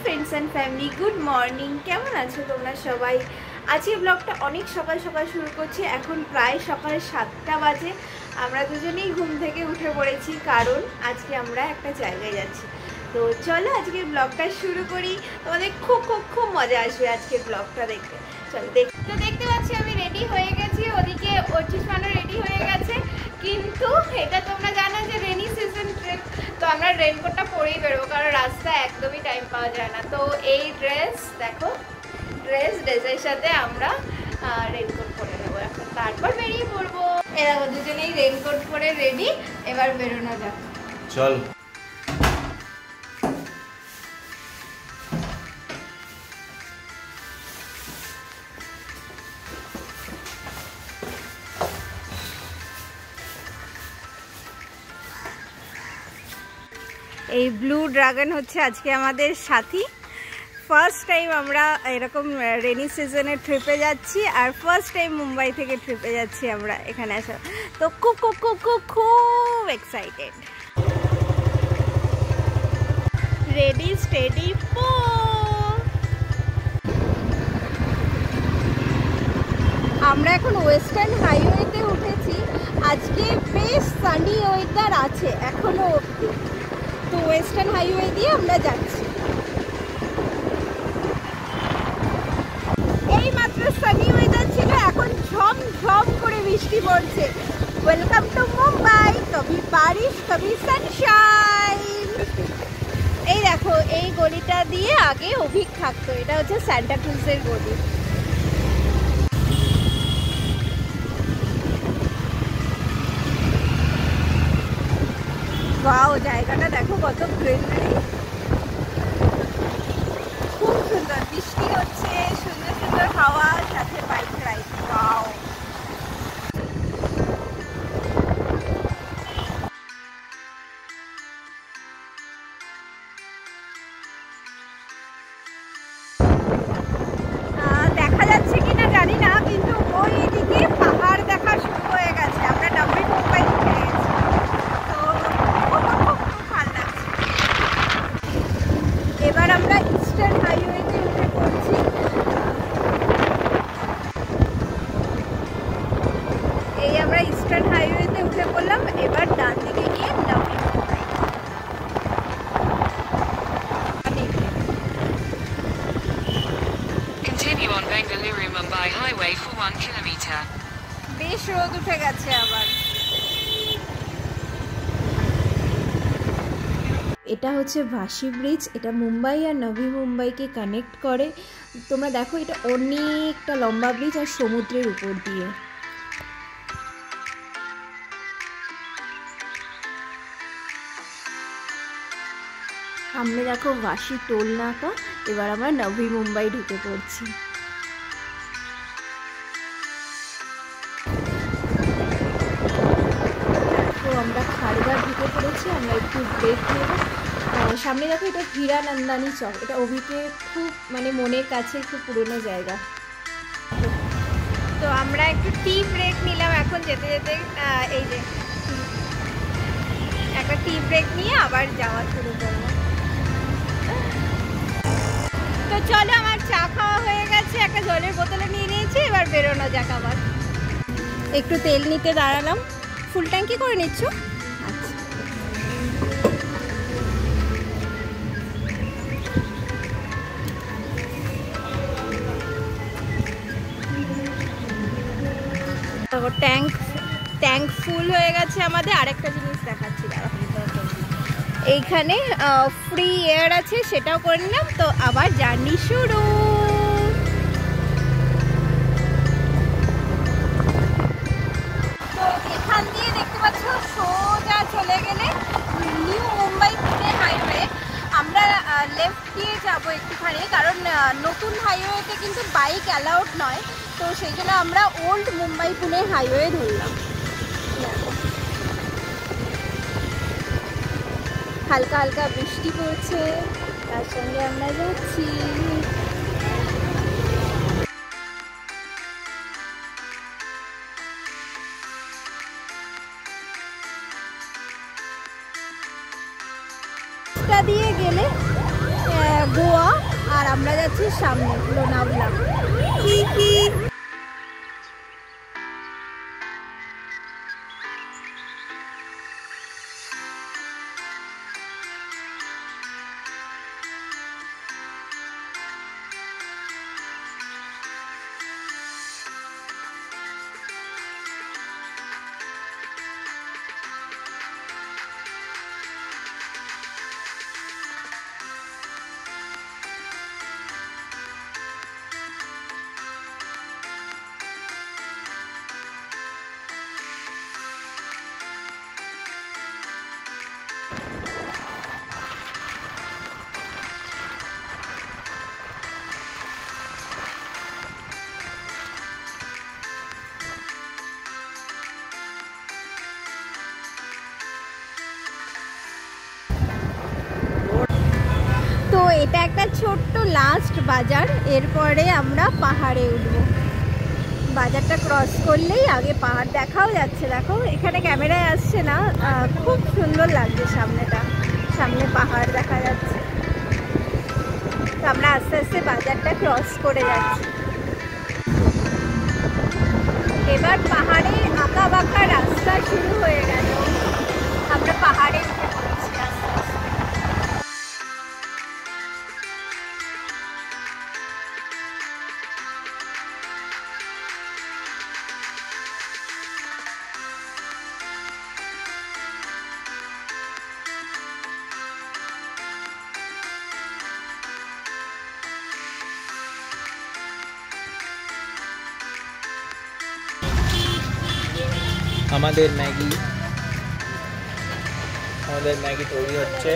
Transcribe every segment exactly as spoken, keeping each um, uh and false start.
Friends and family good morning केमन आछो तोमरा सबाई। आज ब्लगटा अनेक सकाल सकाल शुरू करছি। এখন প্রায় সকাল সাতটা বাজে। আমরা দুজনেই ঘুম থেকে উঠে পড়েছি কারণ আজকে আমরা একটা জায়গায় যাচ্ছি। তো চলো আজকে ব্লগটা শুরু করি। তোমাদের খুব খুব খুব মজা আসবে আজকের ব্লগটা দেখতে। চলো দেখ। তো দেখতে পাচ্ছি আমি রেডি হয়ে গেছি, ওদিকে অর্চিস মানো রেডি হয়ে গেছে, কিন্তু এটা তোমরা জানো যে রেনি সিজন ট্রিপ, তো আমরা রেনকোটটা পরেই বেরোবো কারণ রাস্তায় একদমই টাইম পাওয়া যায় না। তো এই ড্রেস দেখো, ড্রেস ড্রেসের সাথে আমরা রেনকোট পরে নেবো এখন, তারপর বেরিয়ে পড়বো। এরা দুজনেই রেনকোট পরে রেডি, এবার বেরোনো যাক চল। এই ব্লু ড্রাগন হচ্ছে আজকে আমাদের সাথী। ফার্স্ট টাইম আমরা এরকম রেনি সিজনে ট্রিপে যাচ্ছি, আর ফার্স্ট টাইম মুম্বাই থেকে ট্রিপে যাচ্ছি আমরা এখানে আসা। তো খুব খুব খুব খুব খুব এক্সাইটেড। রেডি স্টেডি পো। আমরা এখন ওয়েস্টার্ন হাইওয়েতে উঠেছি। আজকে বেশ সানি ওয়েদার আছে এখনো অবধি, তো ওয়েস্টার্ন হাইওয়ে দিয়ে আমরা যাচ্ছি। এই মাত্র সানি ওয়েদার ছিল, এখন ঝম ঝম করে বৃষ্টি পড়ছে। ওয়েলকাম টু মুম্বাই, কবি বারিশ কবি সানশাইন। এই দেখো, এই গলিটা দিয়ে আগে অভিক থাকতো, এটা হচ্ছে সান্টা ক্রুজের গলি। ওয়াও, জায়গাটা দেখো কত গ্রিনারি, খুব সুন্দর। বৃষ্টি হচ্ছে, সুন্দর সুন্দর হাওয়া, সাথে বাইক রাইড। ওয়াও, দেখা যাচ্ছে কিনা জানি না, কিন্তু ওই দিকে পাহাড় দেখা শুরু হয়ে গেছে। আমরা নবী মুম্বাই ঢুকে গেছি, তো এবার আমরা ইস্টার্ন হাইওয়েতে উঠে পড়ছি। এই আমরা ইস্টার্ন হাইওয়েতে উঠে পড়লাম, এবার ডান দিকে গিয়ে নবী Mumbai. Continue on Bengaluru Mumbai Highway for one kilometer. বেশ রোদ উঠে গেছে আবার। এটা হচ্ছে ভাসি ব্রিজ, এটা মুম্বাই আর নবী মুম্বাইকে কানেক্ট করে। তোমরা দেখো, এটা অনেকটা লম্বা ব্রিজ আর সমুদ্রের উপর দিয়ে। সামনে দেখো ভাসি টোল নাকা। এবার আমরা নবী মুম্বাই ঢুকে পড়ছি। তো আমরা খারগার ঢুকে পড়েছি, আমরা একটু ব্রেক নেব। সামনে দেখো, এটা হীরানন্দানী চক, এটা অভিকে খুব মানে মনের কাছে খুব পুরনো জায়গা। তো আমরা একটু টি ব্রেক নিলাম এখন যেতে যেতে। এই যে একটা টি ব্রেক নিয়ে আবার যাওয়া শুরু করবো। তো চলো, আমার চা খাওয়া হয়ে গেছে, একটা জলের বোতলে নিয়ে নিয়েছি, এবার বেরোনো যাক। আবার একটু তেল নিতে দাঁড়ালাম। ফুল ট্যাঙ্কি করে নিচ্ছ? আচ্ছা, ট্যাঙ্ক ট্যাঙ্ক ফুল হয়ে গেছে আমাদের। আরেকটা জিনিস দেখাচ্ছি, দাঁড়া। এইখানে ফ্রি এয়ার আছে, সেটাও করে নিলাম। তো আবার জার্নি শুরু। তো এখান দিয়ে দেখতে পাচ্ছ সোজা চলে গেলে নিউ মুম্বাই পুনে হাইওয়ে। আমরা লেফট দিয়ে যাবো একটুখানি, কারণ নতুন হাইওয়েতে কিন্তু বাইক অ্যালাউড নয়, তো সেই জন্য আমরা ওল্ড মুম্বাই পুনে হাইওয়ে ধরলাম। হালকা হালকা বৃষ্টি পড়ছে, তার সঙ্গে আমরা যাচ্ছি। রাস্তা দিয়ে গেলে গোয়া আর আমরা যাচ্ছি সামনে লোনাভলা। তো এটা একটা ছোট্ট লাস্ট বাজার, এরপরে আমরা পাহাড়ে উঠব। বাজারটা ক্রস করলেই আগে পাহাড় দেখাও যাচ্ছে। দেখো এখানে ক্যামেরায় আসছে না, খুব সুন্দর লাগছে সামনেটা, সামনে পাহাড় দেখা যাচ্ছে। তো আমরা আস্তে আস্তে বাজারটা ক্রস করে যাচ্ছি। এবার পাহাড়ে আঁকা বাঁকা রাস্তা শুরু হয়ে গেল, আমরা পাহাড়ে উঠে পড়েছি আস্তে আস্তে। আমাদের ম্যাগি আমাদের ম্যাগি তৈরি হচ্ছে।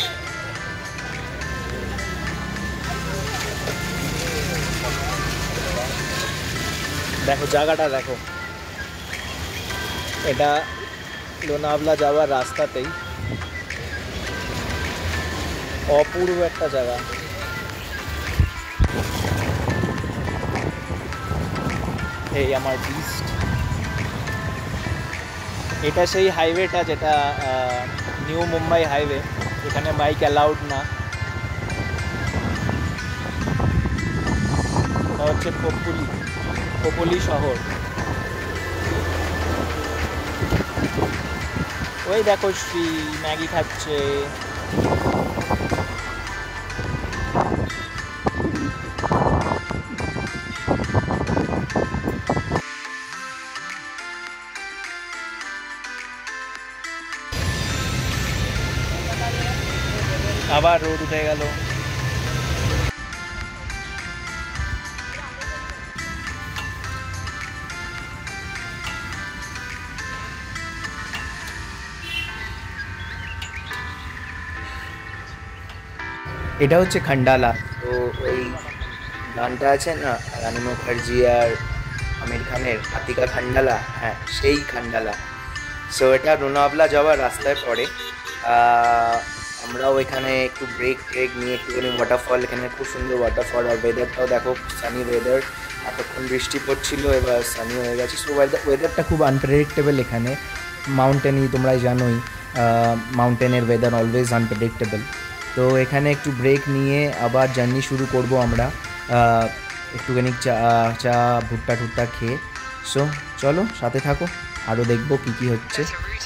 দেখো জায়গাটা দেখো, এটা লোনাভলা যাওয়ার রাস্তাতেই অপূর্ব একটা জায়গা। এই আমার বিস্ট, এটা সেই হাইওয়েটা যেটা নিউ মুম্বাই হাইওয়ে, এখানে বাইক অ্যালাউড না। এটা হচ্ছে কোপুলি কোপুলি শহর। ওই দেখো শ্রী ম্যাগি খাচ্ছে। আবার রোদ উঠে গেল। এটা হচ্ছে খান্ডালা। তো ওই গানটা আছে না রানী মুখার্জি আর আমির খানের, আতিকা খান্ডালা, হ্যাঁ সেই খান্ডালা। সো এটা লোনাভলা যাওয়ার রাস্তায় পড়ে। আমরাও এখানে একটু ব্রেক ট্রেক নিয়ে একটুখানি ওয়াটারফল, এখানে খুব সুন্দর ওয়াটারফল। আর ওয়েদারটাও দেখো, সানি ওয়েদার, এতক্ষণ বৃষ্টি পড়ছিল এবার সানি হয়ে গেছে। সো ওয়েদারটা খুব আনপ্রেডিক্টেবল এখানে। মাউন্টেনই তোমরা জানোই, মাউন্টেনের ওয়েদার অলওয়েজ আনপ্রেডিক্টেবল। তো এখানে একটু ব্রেক নিয়ে আবার জার্নি শুরু করব আমরা, একটুখানি চা চা ভুট্টা টুট্টা খেয়ে। সো চলো সাথে থাকো, আরও দেখবো কী কী হচ্ছে।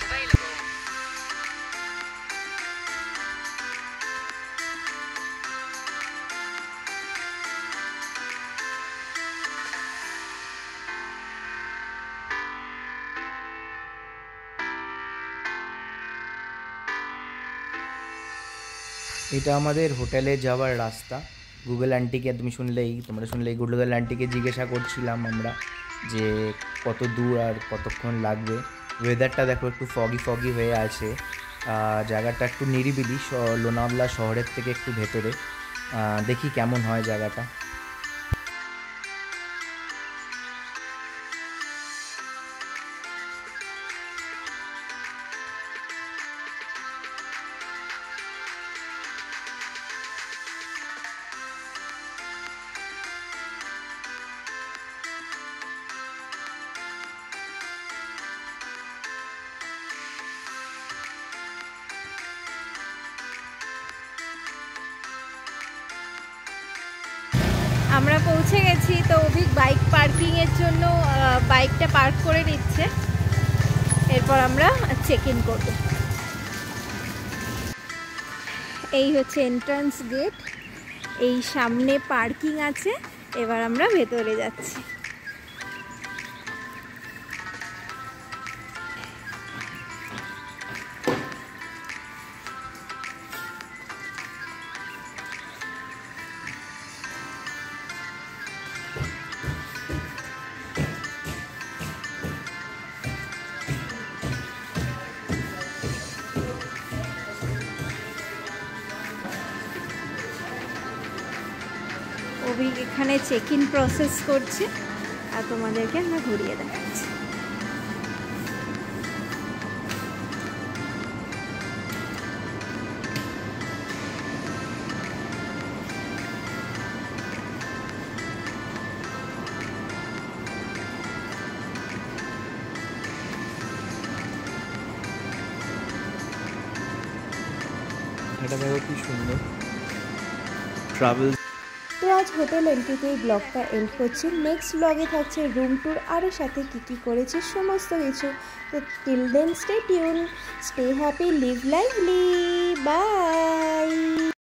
এটা আমাদের হোটেলে যাওয়ার রাস্তা। গুগল আন্টিকে তুমি শুনলেই তোমরা শুনলেই গুগল আন্টিকে জিজ্ঞাসা করছিলাম আমরা যে কত দূর আর কতক্ষণ লাগবে। ওয়েদারটা দেখো একটু ফগি ফগি হয়ে আছে, জায়গাটা একটু নিরিবিলি, লোনাভলা শহরের থেকে একটু ভেতরে। দেখি কেমন হয় জায়গাটা। আমরা পৌঁছে গেছি। তো অভিক বাইক পার্কিংয়ের জন্য বাইকটা পার্ক করে নিচ্ছে, এরপর আমরা চেক ইন করব। এই হচ্ছে এন্ট্রান্স গেট, এই সামনে পার্কিং আছে, এবার আমরা ভেতরে যাচ্ছি। অভিক এখানে চেক ইন প্রসেস করছে আর তোমাদেরকে আমরা ঘুরিয়ে দেখাচ্ছি। এটা দেখো কি সুন্দর ট্রাভেল। তো আজ হোটেল এন্ট্রিতে এই ব্লগটা এন্ড করছি। নেক্সট ব্লগে থাকছে রুম ট্যুর আর সাথে কী কী করেছি সমস্ত কিছু। তো till then stay tuned, stay happy, live lively, by.